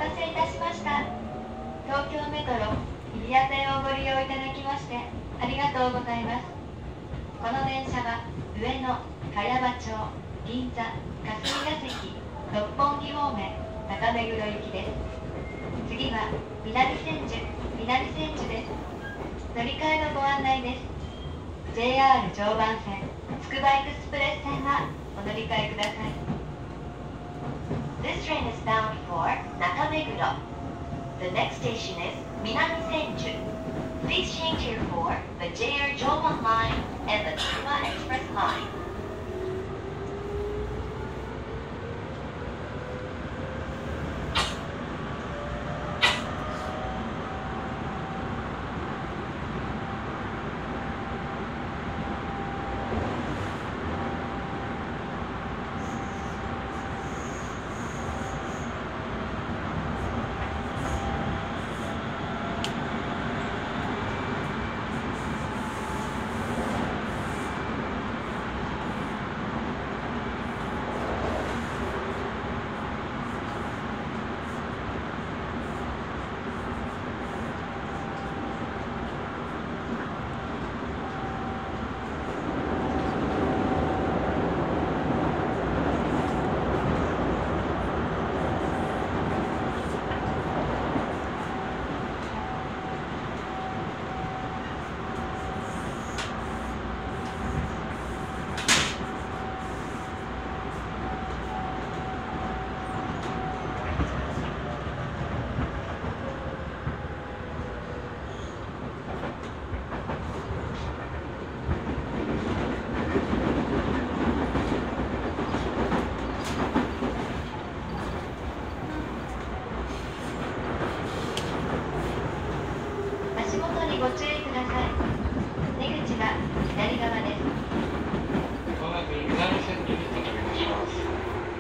たせいたしました。東京メトロ日比谷線をご利用いただきましてありがとうございます。この電車は上野、茅場町、銀座、霞が関、六本木方面、中目黒行きです。次は南千住です。乗り換えのご案内です。JR 常磐線、つくばエクスプレス線はお乗り換えください。This train is bound for Nakameguro. The next station is Minami Senju. Please change here for the JR Joban line and the Tsukuba Express line. ご注意ください。出口は左側です。 まもなく南千住に到着いたします。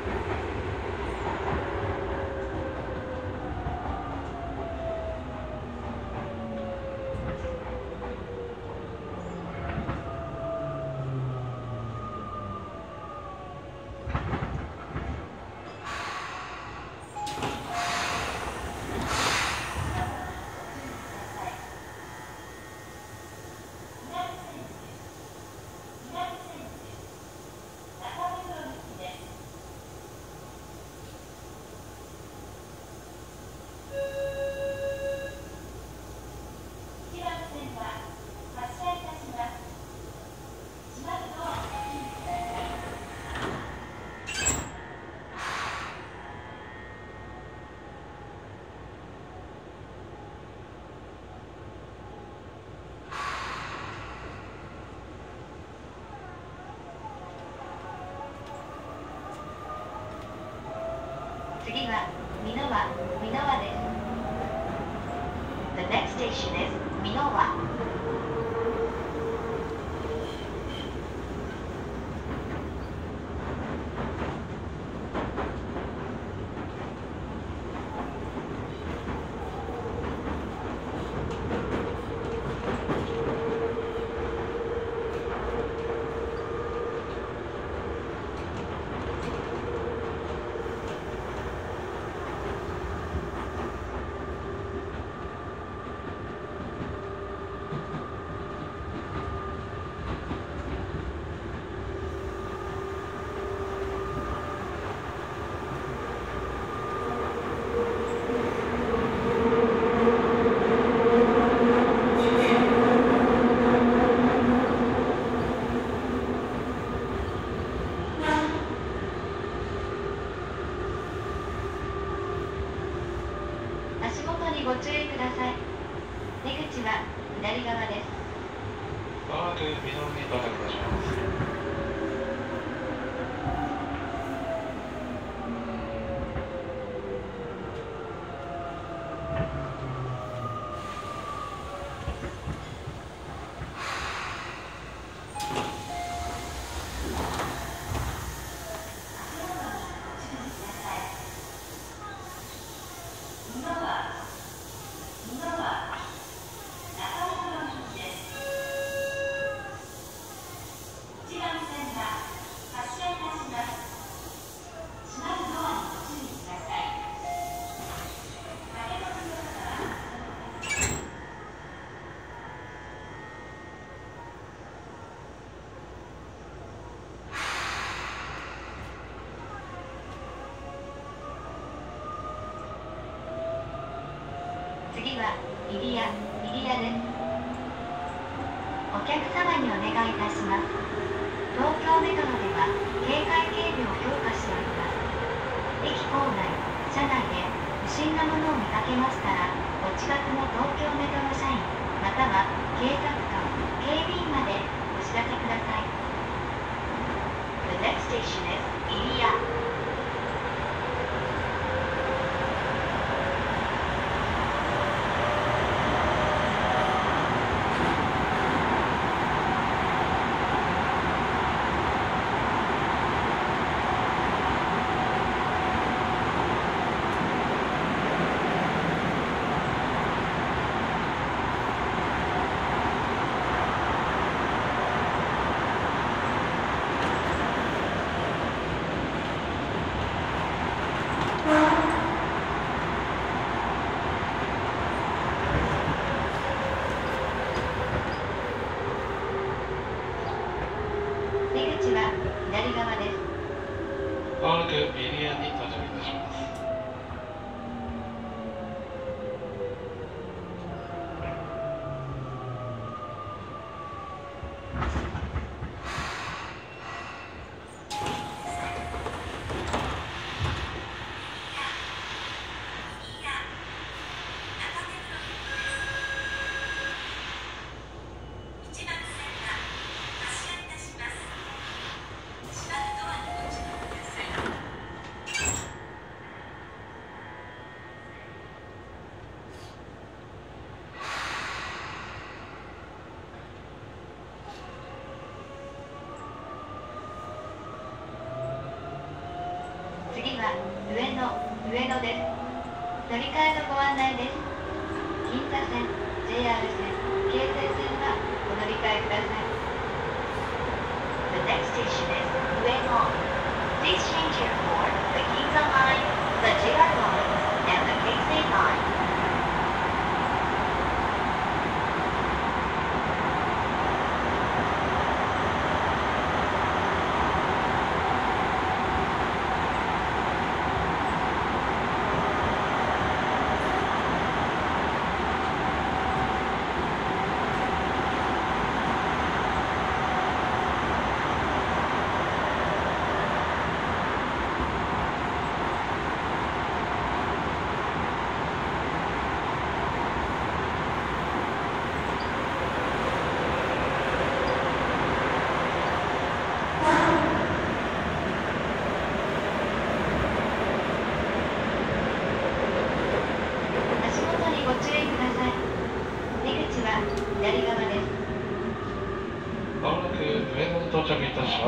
次は美濃輪です。The next station is 美濃輪。ご注意ください。出口は左側です。 まもなく美濃に到着いたします。 次は次は入谷です。お客様にお願いいたします。東京メトロでは警戒警備を強化しております。駅構内、車内で不審なものを見かけましたら、お近くの東京メトロ社員、または警察官、警備員までお知らせください。The next station is 入谷。出口は左側です。 まもなくエリアに到着いたします。 次は上野です。乗り換えのご案内です。銀座線、JR 線、京成線はお乗り換えください。The next station is 上野。Please change here for the Ginza Line, the JR Line, and the Keisei Line. ご注意ください。出口は左側です。 まもなく上野に到着いたします。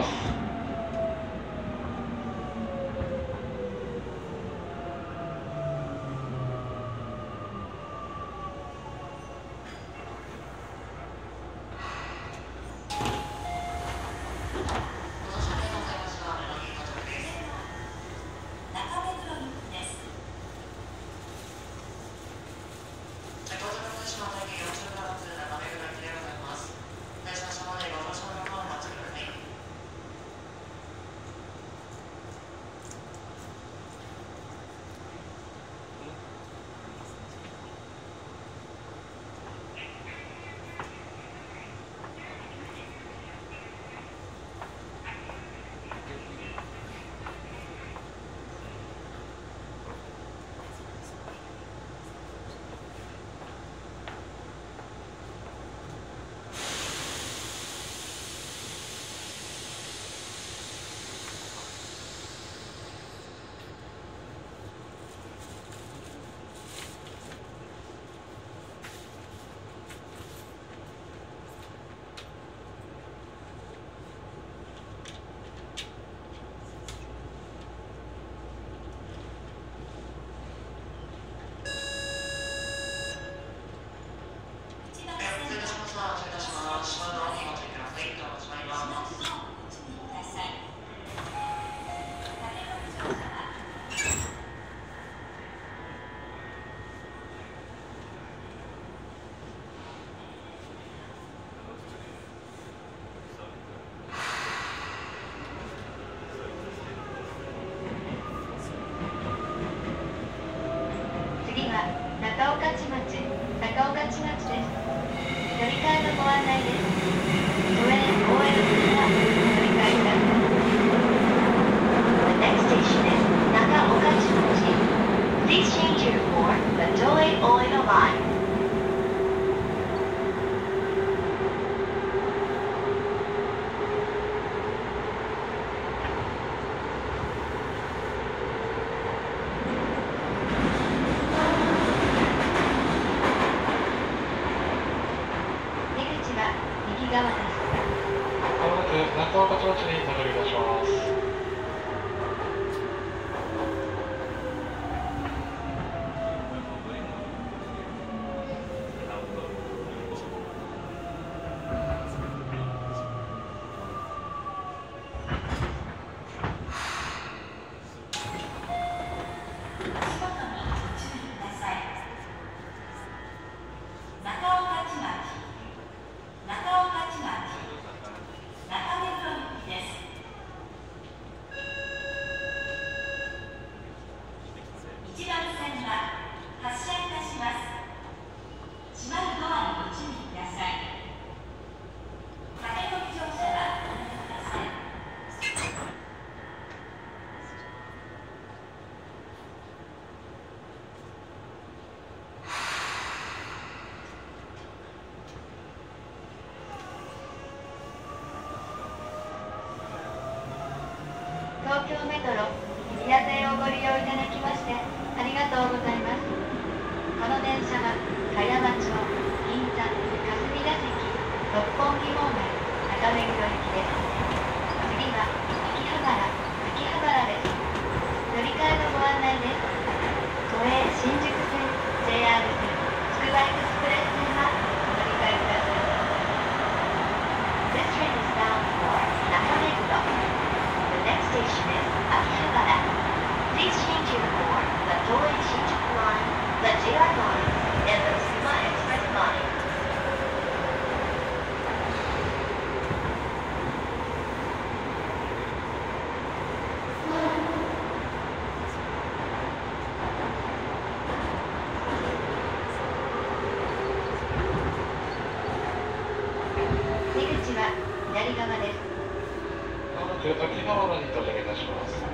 替えのご案内です。都営大江戸線は乗り換えください。The next station is Nagaokachimachi. Please change your for the Toei Oedo line. 出口は右側です。 まもなく中岡町地に到着いたします。 東京メトロ日比谷線をご利用いただきましてありがとうございます。この電車は茅場町、銀座、霞ヶ関、六本木方面、中目黒行きです。次は秋葉原です。乗り換えのご案内です。都営新宿線、JR 線、つくばエクスプレス線はお乗り換えください。This train is bound for 中目黒。The next station is Akihabara. Please change your for the Toei Shinjuku line, the JR line, and the Tsukuba Express line. 出口は左側です。 まもなく秋葉原に到着いたします。